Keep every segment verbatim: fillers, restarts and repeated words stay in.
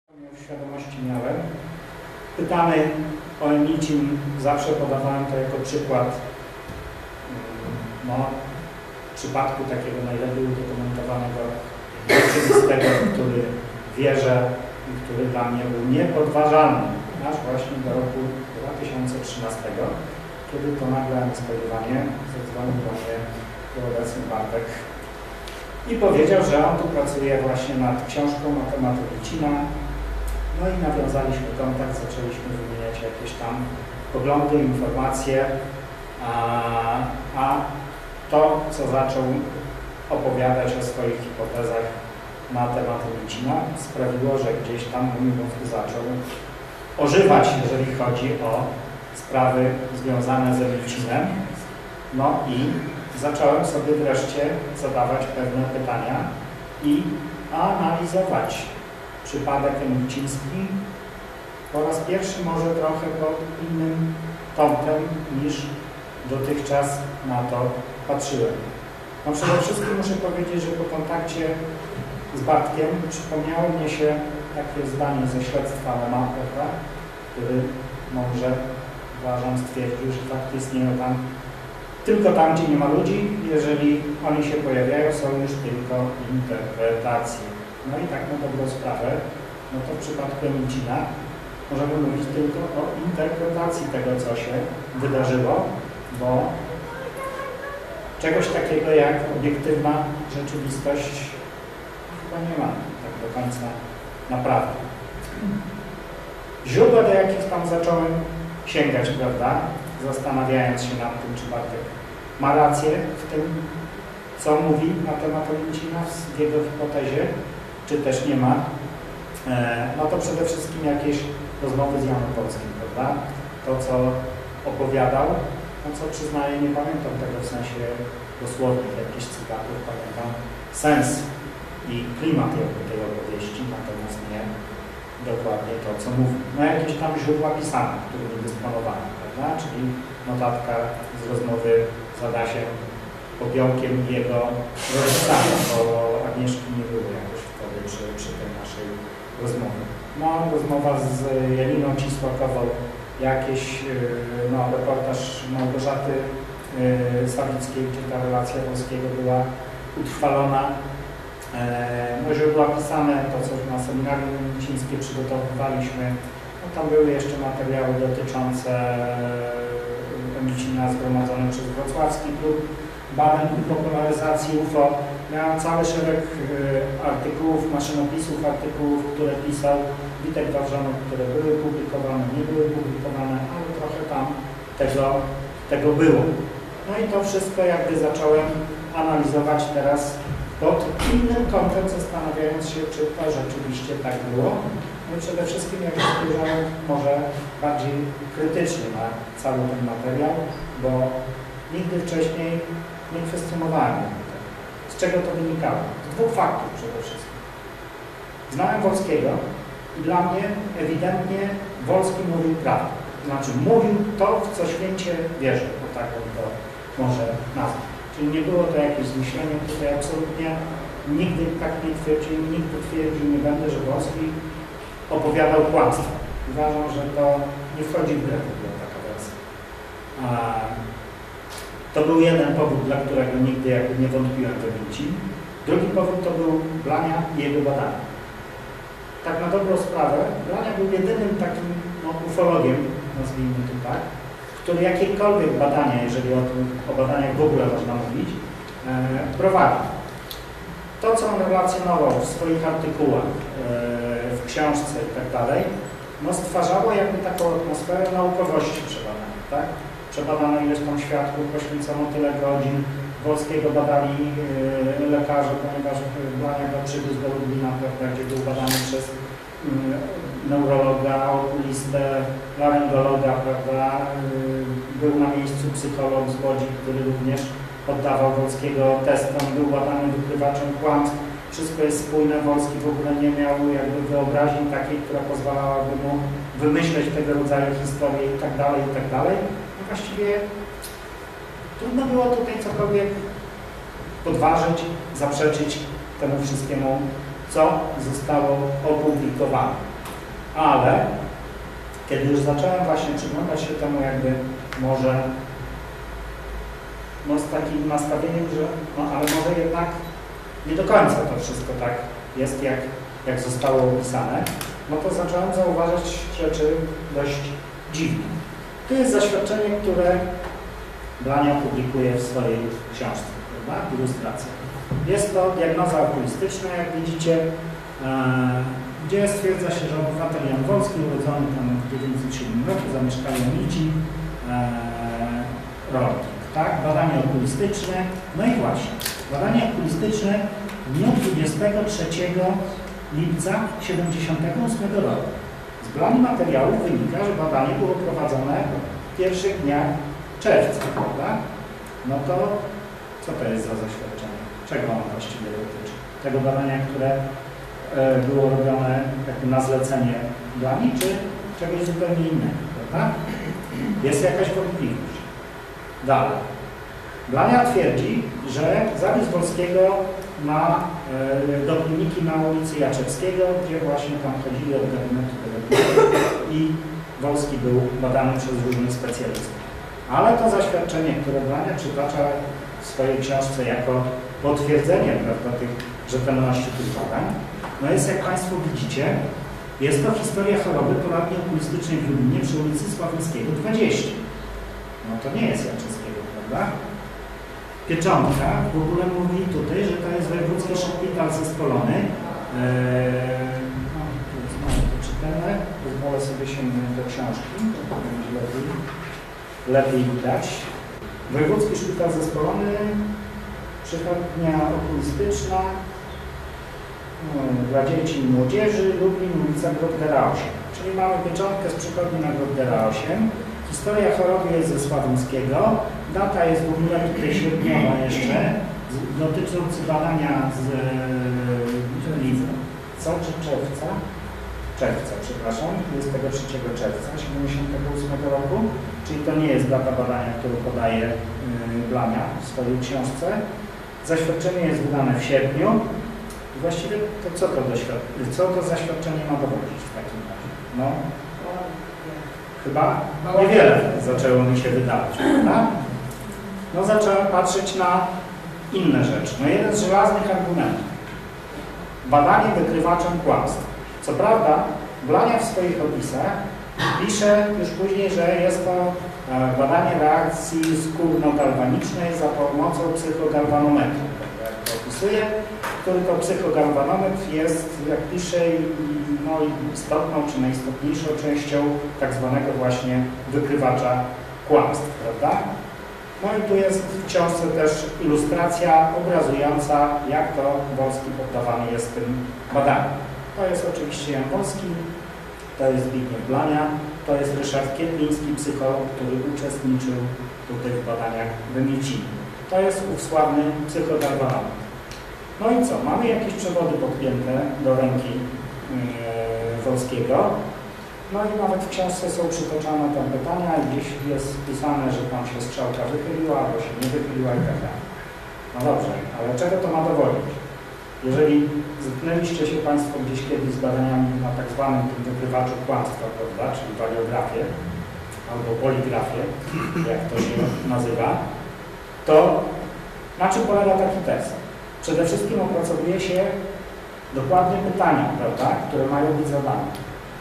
Świadomości miałem. Pytany o Emicin zawsze podawałem to jako przykład no, przypadku takiego najlepiej udokumentowanego rzeczywistego, który wierzę i który dla mnie był niepodważalny, aż właśnie do roku dwa tysiące trzynastego, kiedy to nagle niespodziewanie zadzwonił do mnie obecny Bartek i powiedział, że on tu pracuje właśnie nad książką na temat Emicina. No i nawiązaliśmy kontakt, zaczęliśmy wymieniać jakieś tam poglądy, informacje, a, a to, co zaczął opowiadać o swoich hipotezach na temat Emicina, sprawiło, że gdzieś tam mój mózg zaczął ożywać, jeżeli chodzi o sprawy związane z Emicinem. No i zacząłem sobie wreszcie zadawać pewne pytania i analizować przypadek emiciński po raz pierwszy może trochę pod innym kątem niż dotychczas na to patrzyłem. No przede wszystkim muszę powiedzieć, że po kontakcie z Bartkiem przypomniało mnie się takie zdanie ze śledztwa Lemata, który może, uważam, stwierdził, że fakt istnieją tam tylko tam, gdzie nie ma ludzi. Jeżeli oni się pojawiają, są już tylko interpretacje. No i tak na dobrą sprawę, no to w przypadku Emicina możemy mówić tylko o interpretacji tego, co się wydarzyło, bo czegoś takiego jak obiektywna rzeczywistość chyba nie ma tak do końca naprawdę. Źródła, do jakich tam zacząłem sięgać, prawda, zastanawiając się nad tym, czy Bartek ma rację w tym, co mówi na temat Emicina w jego hipotezie, czy też nie ma, no to przede wszystkim jakieś rozmowy z Janem Polskim, prawda? To, co opowiadał, no co przyznaję, nie pamiętam tego w sensie dosłownych jakichś cytatów, pamiętam sens i klimat jakby tej opowieści, natomiast nie dokładnie to, co mówi. No jakieś tam źródła pisane, którymi dysponowano, prawda? Czyli notatka z rozmowy z Adasiem Popiołkiem i jego rodzicami, bo Agnieszki nie było jakoś wtedy przy, przy tej naszej rozmowie. No, rozmowa z Janiną Cisłakową, jakieś no, reportaż Małgorzaty yy, Sawickiej, gdzie ta relacja polskiego była utrwalona. E, no, źródła pisane, to co na seminarium emicińskie przygotowywaliśmy, no, tam były jeszcze materiały dotyczące Emicina zgromadzone przez Wrocławski Klub Badań i Popularyzacji U F O. Miałem cały szereg y, artykułów, maszynopisów, artykułów, które pisał Witek Wawrzanów, które były publikowane, nie były publikowane, ale trochę tam tego, tego było. No i to wszystko jakby zacząłem analizować teraz pod innym kątem, zastanawiając się, czy to rzeczywiście tak było. No i przede wszystkim jak spojrzałem może bardziej krytycznie na cały ten materiał, bo nigdy wcześniej nie kwestionowałem tego. Z czego to wynikało? Z dwóch faktów przede wszystkim. Znałem Wolskiego i dla mnie ewidentnie Wolski mówił prawdę. Znaczy mówił to, w co święcie wierzy, bo tak on to może nazwać. Czyli nie było to jakieś zmyślenie, tutaj absolutnie nigdy tak nie twierdził, nigdy twierdził nie będę, że Wolski opowiadał kłamstwo. Uważam, że to nie wchodzi w grę taka wersja. To był jeden powód, dla którego nigdy jakby nie wątpiłem w Emicin. Drugi powód to był Blania i jego badania. Tak na dobrą sprawę, Blania był jedynym takim no, ufologiem, nazwijmy to tak, który jakiekolwiek badania, jeżeli o, tym, o badaniach w ogóle można mówić, e, prowadził. To, co on relacjonował w swoich artykułach, e, w książce i tak dalej, no stwarzało jakby taką atmosferę naukowości przebadanej, tak? Przebadano ileś tam świadków, poświęcono tyle godzin, Wolskiego badali yy, lekarze, ponieważ Blania go przywiózł do Lublina, prawda, gdzie był badany przez yy, neurologa, okulistę, laryngologa, prawda, yy, był na miejscu psycholog z Łodzi, który również poddawał Wolskiego testom, był badany wykrywaczem kłamstw, wszystko jest spójne, Wolski w ogóle nie miał jakby wyobraźni takiej, która pozwalałaby mu wymyśleć tego rodzaju historie i tak dalej, i tak dalej. Właściwie trudno było tutaj cokolwiek podważyć, zaprzeczyć temu wszystkiemu, co zostało opublikowane. ale kiedy już zacząłem właśnie przyglądać się temu jakby może no z takim nastawieniem, że no ale może jednak nie do końca to wszystko tak jest, jak, jak zostało opisane, no to zacząłem zauważać rzeczy dość dziwne. To jest zaświadczenie, które Blania publikuje w swojej książce, prawda? Ilustracja. Jest to diagnoza okulistyczna, jak widzicie, e, gdzie stwierdza się, że obywatel Jan Wolski, urodzony tam w tysiąc dziewięćset siódmym roku, zamieszkał w Nici, e, Rolnik, tak? Badanie okulistyczne. No i właśnie, badanie okulistyczne w dniu dwudziestego trzeciego lipca tysiąc dziewięćset siedemdziesiątego ósmego roku. Z Blani materiałów wynika, że badanie było prowadzone w pierwszych dniach czerwca, prawda? No to co to jest za zaświadczenie? Czego ono właściwie dotyczy? Tego badania, które e, było robione jakby na zlecenie Blani, czy czegoś zupełnie innego, prawda? Jest jakaś wątpliwość. Dalej. Blania twierdzi, że zapis Wolskiego ma e, do kliniki na ulicy Jaczewskiego, gdzie właśnie tam chodzili od gabinetu do gabinetu i Wolski był badany przez różnych specjalistów. Ale to zaświadczenie, które Blania przytacza w swojej książce jako potwierdzenie, prawda, tych rzetelności tych badań, no jest, jak Państwo widzicie, jest to historia choroby poradni okulistycznej w Lublinie przy ulicy Sławnickiego dwadzieścia. No to nie jest Jaczewskiego, prawda? Pieczątka w ogóle mówi tutaj, że to jest wojewódzki szpital zespolony. Eee, no, to jest mało poczytane. Pozwolę sobie sięgnąć do książki, to będzie lepiej, lepiej widać. Wojewódzki szpital zespolony, przychodnia okulistyczna no, dla dzieci i młodzieży, Lublin, ulica Grodgera osiem. Czyli mamy pieczątkę z przychodni na Grodgera osiem. Historia choroby jest ze Sławnickiego. Data jest w ogóle tutaj średniowa jeszcze, dotycząca badania z lipca, co czy czerwca? Czerwca, przepraszam, dwudziestego trzeciego czerwca tysiąc dziewięćset siedemdziesiątego ósmego roku, czyli to nie jest data badania, którą podaje yy, Blania w swojej książce. Zaświadczenie jest wydane w sierpniu. I właściwie to co to, co to zaświadczenie ma dowodzić w takim razie? No, chyba niewiele zaczęło mi się wydawać, prawda? No zacząłem patrzeć na inne rzeczy. No jeden z żelaznych argumentów. Badanie wykrywaczem kłamstw. Co prawda, Blania w swoich opisach pisze już później, że jest to badanie reakcji skórno-galwanicznej za pomocą psychogalwanometru. Jak to opisuje, który to psychogalwanometr jest, jak pisze, no, istotną czy najistotniejszą częścią tak zwanego właśnie wykrywacza kłamstw, prawda? No i tu jest w książce też ilustracja obrazująca, jak to Wolski poddawany jest tym badaniom. To jest oczywiście Jan Wolski, to jest Zbigniew Blania, to jest Ryszard Kiepliński, psycholog, który uczestniczył tutaj w badaniach w Micini. To jest ów sławny psychogalwanometr. No i co? Mamy jakieś przewody podpięte do ręki yy, Wolskiego. No i nawet w książce są przytoczone tam pytania i gdzieś jest wpisane, że tam się strzałka wychyliła, albo się nie wychyliła i tak dalej. No dobrze, ale czego to ma dowodzić? Jeżeli zetknęliście się Państwo gdzieś kiedyś z badaniami na tak zwanym tym wykrywaczu kłamstwa, prawda, czyli waliografię, albo poligrafię, jak to się nazywa, to na czym polega taki test? Przede wszystkim opracowuje się dokładnie pytania, prawda, które mają być zadane.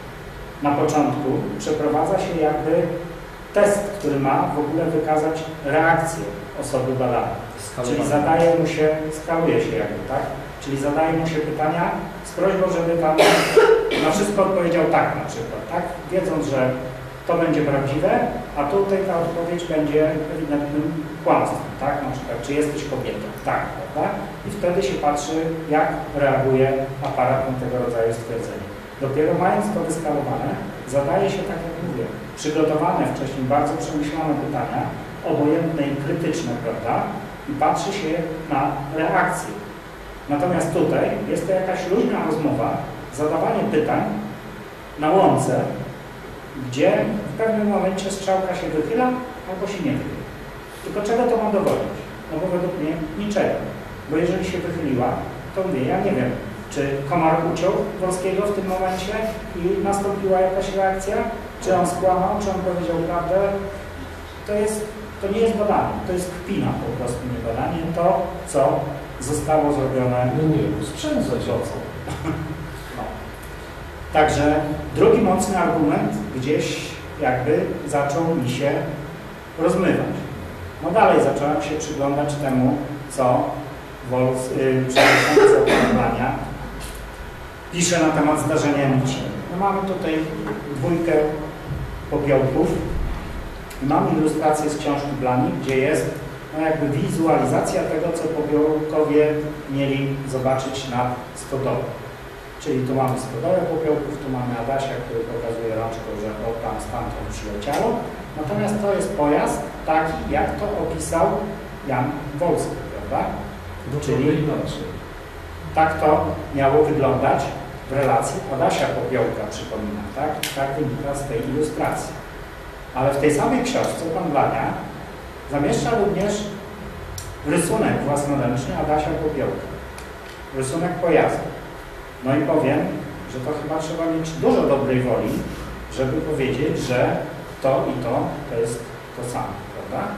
Na początku przeprowadza się jakby test, który ma w ogóle wykazać reakcję osoby badanej. Czyli zadaje mu się, skaluje się jakby, tak? Czyli zadaje mu się pytania z prośbą, żeby tam na wszystko odpowiedział tak na przykład, tak? Wiedząc, że to będzie prawdziwe, a tutaj ta odpowiedź będzie ewidentnym kłamstwem, tak? Na przykład, czy jesteś kobietą? Tak, prawda? I wtedy się patrzy, jak reaguje aparat na tego rodzaju stwierdzenie. Dopiero mając to wyskalowane, zadaje się, tak jak mówię, przygotowane wcześniej bardzo przemyślane pytania, obojętne i krytyczne, prawda? I patrzy się na reakcję. Natomiast tutaj jest to jakaś luźna rozmowa, zadawanie pytań na łące, gdzie w pewnym momencie strzałka się wychyla albo się nie wychyla. Tylko czego to ma dowodzić? No bo według mnie niczego. Bo jeżeli się wychyliła, to mówię, ja nie wiem, Czy komar uciął Wolskiego w tym momencie i nastąpiła jakaś reakcja? Czy on skłamał, czy on powiedział prawdę? To, jest, to nie jest badanie, to jest kpina po prostu, nie badanie. To, co zostało zrobione... No nie, sprzęt zadziałał. No. Także drugi mocny argument gdzieś jakby zaczął mi się rozmywać. No dalej zacząłem się przyglądać temu, co Wols, yy, przewodniczący opowiadania pisze na temat zdarzenia nici. No mamy tutaj dwójkę popiołków i mamy ilustrację z książki Blani, gdzie jest no jakby wizualizacja tego, co popiołkowie mieli zobaczyć nad stodołą. Czyli tu mamy stodołę popiołków, tu mamy Adasia, który pokazuje rączką, że o tam stamtąd przyleciało. Natomiast to jest pojazd taki, jak to opisał Jan Wolski, prawda? No, czyli inaczej. Tak to miało wyglądać w relacji Adasia Popiołka, przypominam, tak? Tak wynika z tej ilustracji. Ale w tej samej książce pan Blania zamieszcza również rysunek własnoręczny Adasia Popiołka. Rysunek pojazdu. No i powiem, że to chyba trzeba mieć dużo dobrej woli, żeby powiedzieć, że to i to to jest to samo, prawda?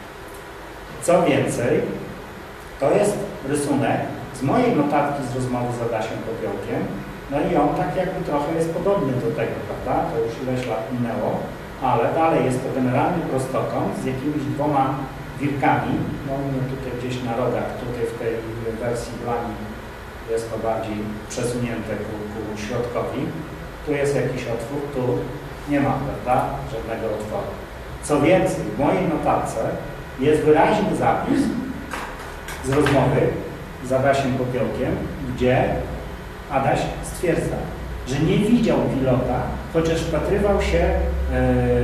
Co więcej, to jest rysunek z mojej notatki z rozmowy z Adasiem Popiołkiem, no i on tak jakby trochę jest podobny do tego, prawda? To już ileś lat minęło, ale dalej jest to generalny prostokąt z jakimiś dwoma wirkami, no tutaj gdzieś na rogach, tutaj w tej wersji Blani jest to bardziej przesunięte ku, ku środkowi. Tu jest jakiś otwór, tu nie ma, prawda, żadnego otworu. Co więcej, w mojej notatce jest wyraźny zapis z rozmowy z Adasiem Popiołkiem, gdzie Adaś stwierdza, że nie widział pilota, chociaż wpatrywał się yy,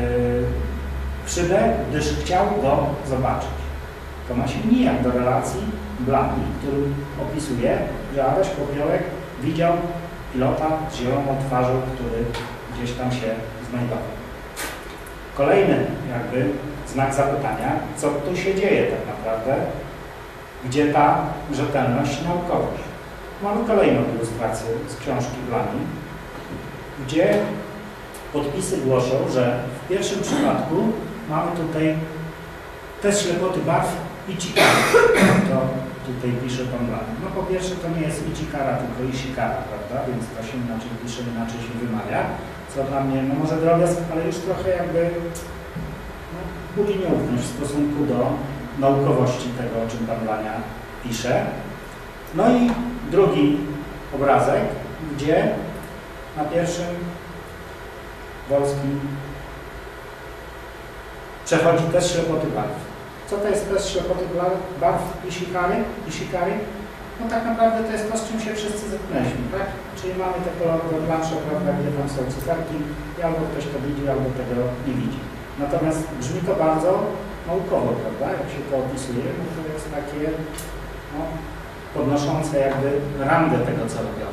w szybę, gdyż chciał go zobaczyć. To ma się nijak do relacji Blani, który opisuje, że Adaś Popiołek widział pilota z zieloną twarzą, który gdzieś tam się znajdował. Kolejny jakby znak zapytania, co tu się dzieje tak naprawdę, gdzie ta rzetelność i naukowość. Mamy kolejną ilustrację z książki Blani, gdzie podpisy głoszą, że w pierwszym przypadku mamy tutaj test ślepoty barw Ichikara. To tutaj pisze pan Blani. No po pierwsze to nie jest Ichikara, tylko Ishikara, prawda? Więc to się inaczej pisze, inaczej się wymawia. Co dla mnie, no może drobiazg, ale już trochę jakby no, budzi nieufność w stosunku do naukowości tego, o czym pan Blania pisze. No i drugi obrazek, gdzie na pierwszym Wolski przechodzi test ślepoty barw. Co to jest test ślepoty barw Ishikary? Ishikary? No tak naprawdę to jest to, z czym się wszyscy zetknęliśmy, tak? Czyli mamy te kolorowe plansze, prawda, gdzie tam są cyferki i albo ktoś to widzi, albo tego nie widzi. Natomiast brzmi to bardzo naukowo, prawda? Jak się to opisuje, no to jest takie no, podnoszące jakby rangę tego, co robią.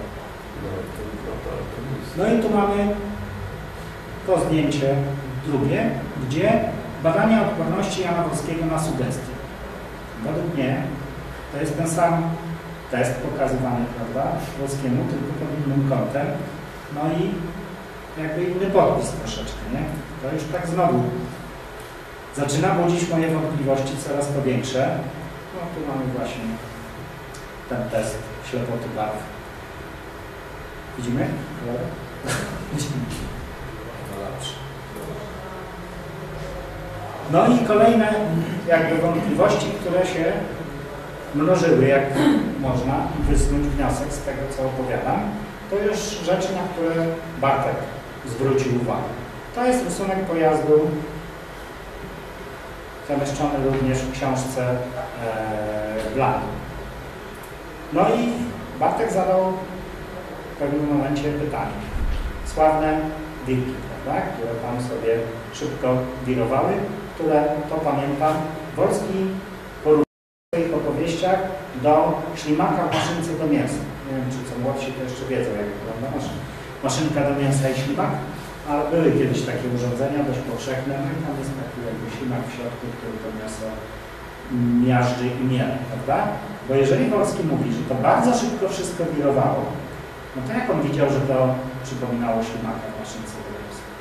No i tu mamy to zdjęcie drugie, gdzie badania odporności Jana Wolskiego na sugestie. Według mnie to jest ten sam test pokazywany, prawda, Wolskiemu, tylko pod innym kątem. No i jakby inny podpis troszeczkę, nie? To już tak znowu zaczyna budzić moje wątpliwości coraz to większe. No tu mamy właśnie ten test ślepoty barw. Widzimy? Widzimy. No i kolejne jakby wątpliwości, które się mnożyły, jak można wysnuć wniosek z tego, co opowiadam, to już rzeczy, na które Bartek zwrócił uwagę. To jest rysunek pojazdu zamieszczony również w książce e, Blani. No i Bartek zadał w pewnym momencie pytanie. Sławne wilki, prawda, które tam sobie szybko wirowały, które, to pamiętam, Wolski porównał w swoich opowieściach do ślimaka w maszynce do mięsa. Nie wiem, czy co młodsi to jeszcze wiedzą, jak wygląda maszyn. maszynka do mięsa i ślimak, ale były kiedyś takie urządzenia dość powszechne, no i tam jest taki jakby ślimak w środku, który to mięso miażdży i miele, prawda? Bo jeżeli Wolski mówi, że to bardzo szybko wszystko wirowało, no to jak on widział, że to przypominało ślimaka w maszynce wodorostnej?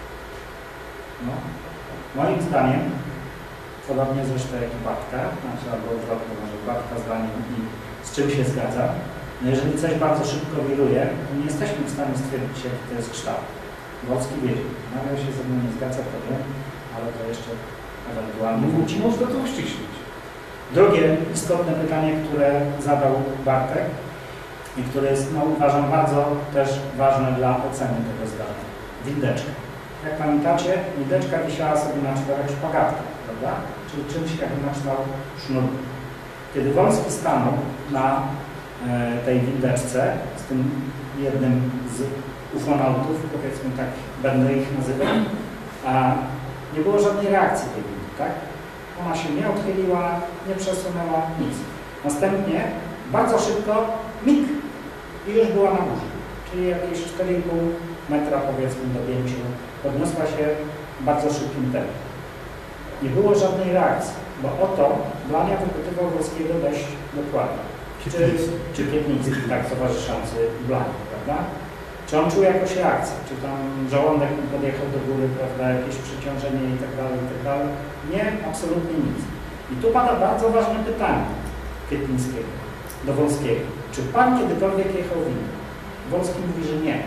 No, moim zdaniem, podobnie zresztą jak i Bartka, znaczy albo odwrotnie, może Bartka zdaniem i z czym się zgadza, no jeżeli coś bardzo szybko wiruje, to nie jesteśmy w stanie stwierdzić, jaki to jest kształt. Wolski wiedział. Nagle się ze mną nie zgadza, to wiem, ale to jeszcze ewentualnie wróci. Można to uściślić. Drugie istotne pytanie, które zadał Bartek i które jest, no, uważam, bardzo też ważne dla oceny tego zdarzenia. Windeczka. Jak pamiętacie, windeczka wisiała sobie na czterech szpagatkach, prawda? Czyli czymś jakby na kształt sznurku. Kiedy Wolski stanął na e, tej windeczce z tym jednym z ufonautów, powiedzmy tak, będę ich nazywał, a nie było żadnej reakcji tej windy, tak? Ona się nie odchyliła, nie przesunęła, nic. Następnie bardzo szybko mig i już była na górze, czyli jakieś cztery i pół metra, powiedzmy do pięciu, podniosła się bardzo szybkim tempem. Nie było żadnej reakcji, bo oto Blania wypytywał Wolskiego dość dokładnie. Czy, czy Pietnicki, tak towarzyszący Blani, prawda? Czy on czuł jakąś reakcję? Czy tam żołądek mu podjechał do góry, prawda, jakieś przeciążenie i tak dalej, i tak dalej? Nie, absolutnie nic. I tu pada bardzo ważne pytanie Pietnickiego do Wolskiego. Czy pan kiedykolwiek jechał windą? Wolski mówi, że nie.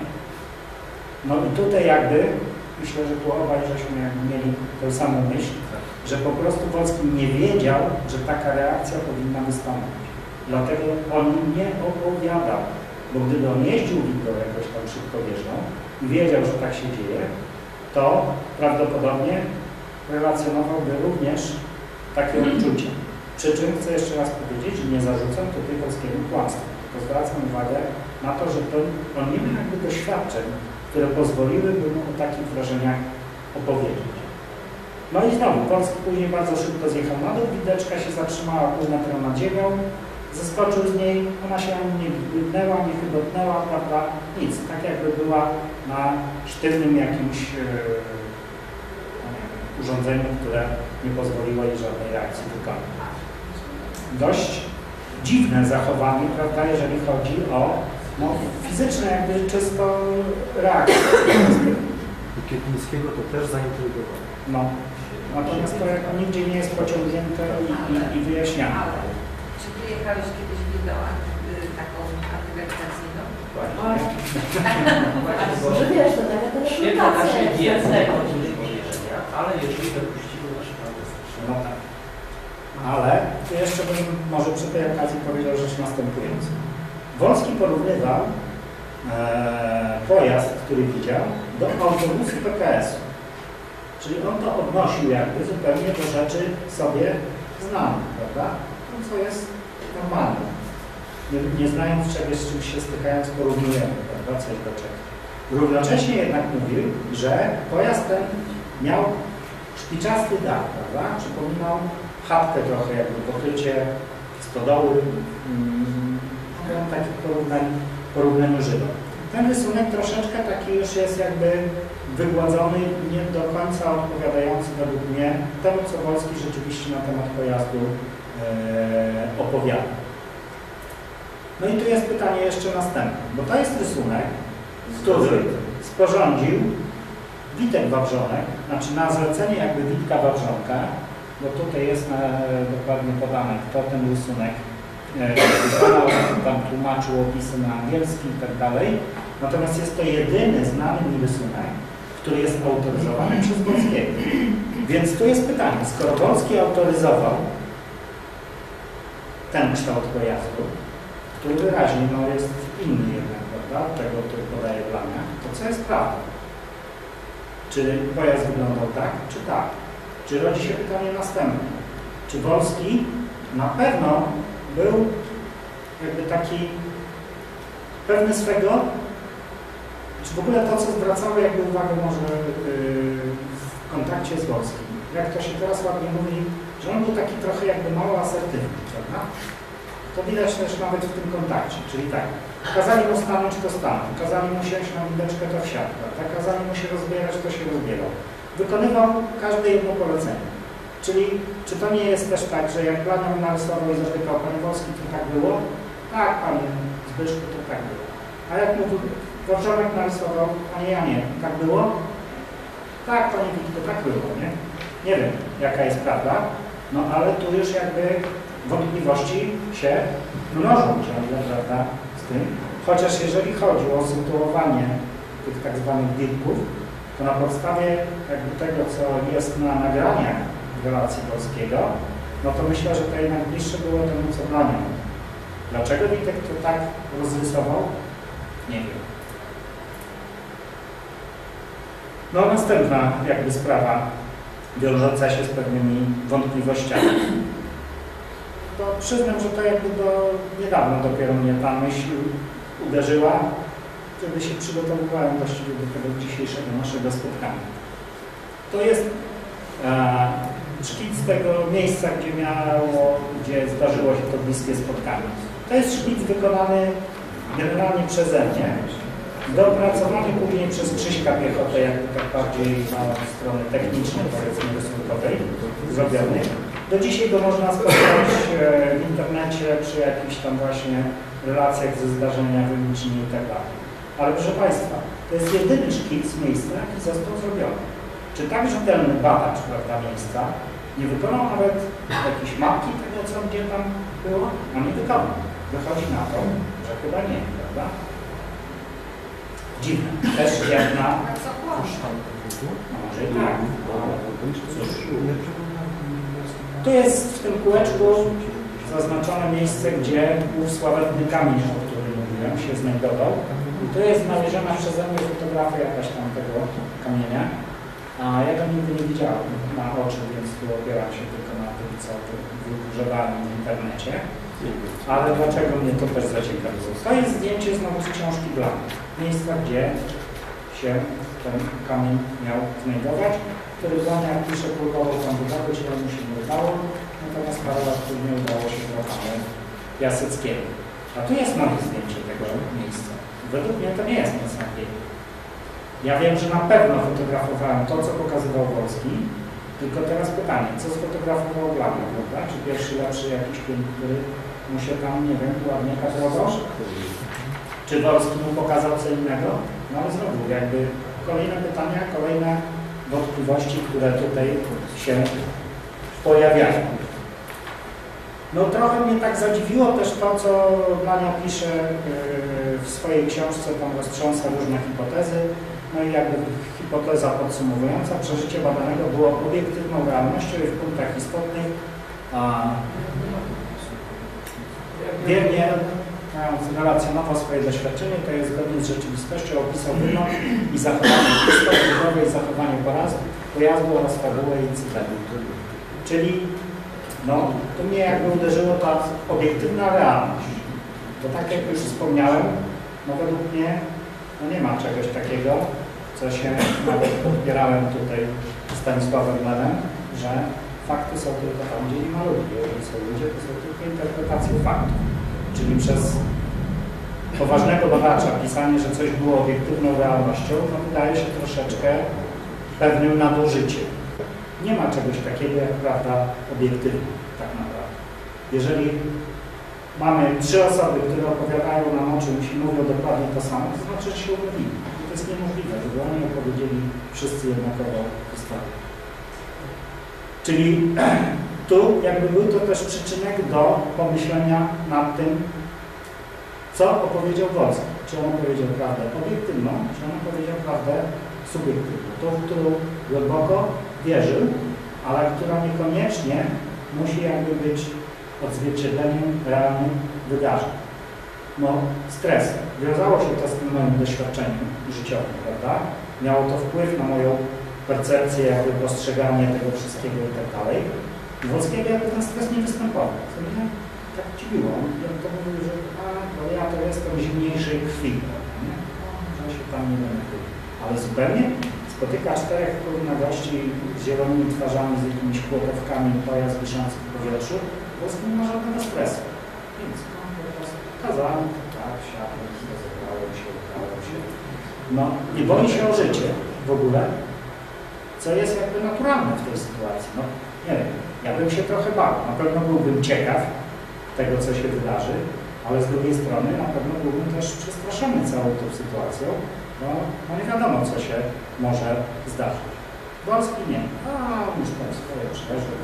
No i tutaj jakby, myślę, że tu obaj żeśmy mieli tę samą myśl, że po prostu Wolski nie wiedział, że taka reakcja powinna wystąpić. Dlatego on nie opowiadał. Bo gdyby on jeździł windą jakoś tam szybko wjeżdżał i wiedział, że tak się dzieje, to prawdopodobnie relacjonowałby również takie odczucia. Przy czym chcę jeszcze raz powiedzieć, że nie zarzucam tutaj Wolskiemu kłamstwa, tylko zwracam uwagę na to, że to, on nie ma jakby doświadczeń, które pozwoliłyby mu o takich wrażeniach opowiedzieć. No i znowu, Wolski później bardzo szybko zjechał na dół, windeczka się zatrzymała pół metra nad ziemią, zeskoczył z niej, ona się nie wybnęła, nie chybotnęła, prawda, nic. Tak jakby była na sztywnym jakimś e, urządzeniu, które nie pozwoliło jej żadnej reakcji wykonać. Dość dziwne zachowanie, prawda, jeżeli chodzi o no, fizyczne, jakby czysto reakcję. Pietnickiego to też zaintrygowało. No, natomiast to jako nigdzie nie jest pociągnięte i, i, i wyjaśniane. Czy ty jechałeś kiedyś windą taką antygrawitacyjną? Może wiesz, to taka Świetna naszej rekrutacja wiedzy jest o tym podejrzenia, ale jeżeli dopuściły nasze fantastyczne. No tak. Ale tu jeszcze bym może przy tej okazji powiedział rzecz następującą. Wolski porównywał e, pojazd, który widział, do autobusu P K S-u. Czyli on to odnosił jakby zupełnie do rzeczy sobie znanych, prawda? To, co jest normalne. Nie, nie znając czegoś, z czymś się stykając, porównujemy, prawda? Coś do czegoś. Równocześnie jednak mówił, że pojazd ten miał szpiczasty dach, prawda? Przypominał chatkę trochę, jakby pokrycie stodoły. Hmm, no, taki porównań, porównaniu żywo. Ten rysunek troszeczkę taki już jest jakby wygładzony, nie do końca odpowiadający według mnie temu, co Wolski rzeczywiście na temat pojazdu e, opowiada. No i tu jest pytanie jeszcze następne, bo to jest rysunek, który sporządził Witek Wawrzonek, znaczy na zlecenie jakby Witka Wawrzonka, bo tutaj jest na, dokładnie podane, kto ten rysunek wykonał, tam tłumaczył opisy na angielski i tak dalej. Natomiast jest to jedyny znany mi rysunek, który jest autoryzowany przez Wolskiego. Więc tu jest pytanie, skoro Wolski autoryzował ten kształt pojazdu, który wyraźnie no, jest inny jednak, prawda, od tego, który podaje Blania, to co jest prawdą? Czy pojazd wyglądał tak, czy tak? Czy rodzi się pytanie następne? Czy Wolski na pewno był jakby taki pewny swego, czy w ogóle to, co zwracało jakby uwagę może yy, w kontakcie z Wolskim, jak to się teraz ładnie mówi, że on był taki trochę jakby mało asertywny, prawda? To widać też nawet w tym kontakcie, czyli tak, kazali mu stanąć, to stanął, kazali mu siąść na wideczkę, to wsiadł, tak? Kazali mu się rozbierać, to się rozbierał. Wykonywał każde jedno polecenie. Czyli czy to nie jest też tak, że jak Blanion narysował i zatykał Panie Wolski, to tak było? Tak, Panie Zbyszku, to tak było. A jak mu Dworżonek narysował, Panie Janie, tak było? Tak, Panie Witku, tak było, nie? Nie wiem, jaka jest prawda, no ale tu już jakby wątpliwości się mnożą ciągle, prawda, z tym. Chociaż jeżeli chodzi o sytuowanie tych tak zwanych dirków, to na podstawie jakby tego, co jest na nagraniach relacji Wolskiego, no to myślę, że to jednak bliższe było temu, co Blanion. Dlaczego Witek to tak rozrysował? Nie wiem. No następna jakby sprawa wiążąca się z pewnymi wątpliwościami. To przyznam, że to jakby do niedawno dopiero mnie ta myśl uderzyła, kiedy się przygotowywałem właściwie do tego dzisiejszego naszego spotkania. To jest e, szkic tego miejsca, gdzie miało, gdzie zdarzyło się to bliskie spotkanie. To jest szkic wykonany generalnie przeze mnie, dopracowany później przez Krzyśka Piechotę, jakby tak bardziej na strony technicznej, powiedzmy rysunkowej, zrobiony. Do dzisiaj go można spotkać w internecie przy jakichś tam właśnie relacjach ze zdarzenia, wyliczeń i tak dalej. Ale proszę Państwa, to jest jedyny szkic miejsca, jaki został zrobiony. Czy tak rzetelny badacz, prawda, miejsca nie wykonał nawet jakiejś mapki tego, co gdzie tam było? No nie wykonał. Wychodzi na to, że chyba nie, prawda? Dziwne. Też jak na... No może i tak. Cóż. Tu jest w tym kółeczku zaznaczone miejsce, gdzie ów sławetny kamień, o którym mówiłem, się znajdował. I tu jest namierzona przeze mnie fotografia jakaś tam tego kamienia. A ja go nigdy nie widziałem na oczy, więc tu opieram się tylko na tym, co wygrzebałem w internecie. Ale dlaczego mnie to też zaciekawiło? To jest zdjęcie znowu z książki Blania. Miejsca, gdzie się ten kamień miał znajdować, który Blania pisze, próbował tam wydobyć, ale mu się nie udało. Natomiast parę lat później udało się trochę Piaseckiego. A tu jest moje zdjęcie tego miejsca. Według mnie to nie jest nic takiego. Ja wiem, że na pewno fotografowałem to, co pokazywał Wolski, tylko teraz pytanie, co sfotografował Blania, prawda? Czy pierwszy, lepszy jakiś film, który mu się tam, nie wiem, ładnie kadrował? Czy Wolski mu pokazał co innego? No ale znowu, jakby kolejne pytania, kolejne wątpliwości, które tutaj się pojawiają. No trochę mnie tak zadziwiło też to, co Blania pisze w swojej książce, tam roztrząsa różne hipotezy. No i jakby hipoteza podsumowująca, przeżycie badanego było obiektywną realnością i w punktach istotnych a wiernie relacjonował swoje doświadczenie, to jest zgodnie z rzeczywistością, opisał wygląd i zachowanie istot, budowę i zachowanie pojazdu, pojazdu oraz fabułę i incydentu. Czyli no, to mnie jakby uderzyło ta obiektywna realność. Bo tak jak już wspomniałem, no według mnie no nie ma czegoś takiego, co się nawet podpierałem tutaj Stanisławem Lemem, że fakty są tylko tam, gdzie nie ma ludzi. Jeżeli są ludzie, to są tylko interpretacje faktów. Czyli przez poważnego badacza pisanie, że coś było obiektywną realnością, no wydaje się troszeczkę pewnym nadużyciem. Nie ma czegoś takiego jak prawda obiektywna, tak naprawdę. Jeżeli mamy trzy osoby, które opowiadają nam o czymś i mówią dokładnie to samo, to znaczy, że się umówili. I to jest niemożliwe, żeby oni opowiedzieli wszyscy jednakowo historię. Czyli tu jakby był to też przyczynek do pomyślenia nad tym, co opowiedział Wolski. Czy on opowiedział prawdę obiektywną, czy on opowiedział prawdę subiektywną. Tą, w którą głęboko wierzył, ale która niekoniecznie musi jakby być odzwierciedleniem realnych wydarzeń. No, stres. Wiązało się to z tym moim doświadczeniem życiowym, prawda? Miało to wpływ na moją percepcję, jakby postrzeganie tego wszystkiego i tak dalej. I Wolskiego jakby ten stres nie występował. To mnie tak dziwiło. On to mówił, że a, bo ja to jestem zimniejszej krwi, nie? Że się tam nie będę. Ale zupełnie spotyka czterech na gości z zielonymi twarzami, z jakimiś chłopowkami, pojazd wiszący w powietrzu. Wolski nie ma żadnego stresu. Nic. No, po prostu kazałem, tak, siadłem, rozebrałem się, ubrałem się. No, nie boi się o życie w ogóle, co jest jakby naturalne w tej sytuacji. No, Nie wiem, ja bym się trochę bał. Na pewno byłbym ciekaw tego, co się wydarzy, ale z drugiej strony na pewno byłbym też przestraszony całą tą sytuacją, bo no nie wiadomo, co się może zdarzyć. Wolski nie. A, już tam swoje przeżył.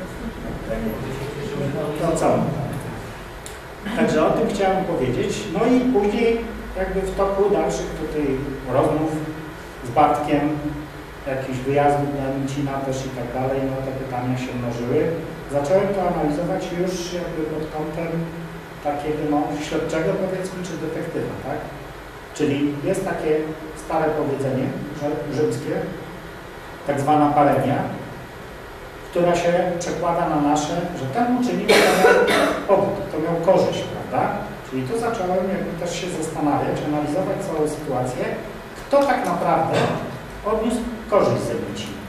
To co? Także o tym chciałem powiedzieć. No i później jakby w toku dalszych tutaj rozmów z Bartkiem, jakichś wyjazdów do Micina też i tak dalej, no te pytania się mnożyły. Zacząłem to analizować już jakby pod kątem takiego no, śledczego powiedzmy, czy detektywa, tak? Czyli jest takie stare powiedzenie rzymskie, tak zwana paremia, która się przekłada na nasze, że ten uczynnik to miał powód, to miał korzyść, prawda? Czyli tu zacząłem jakby też się zastanawiać, analizować całą sytuację, kto tak naprawdę odniósł korzyść z Emicina.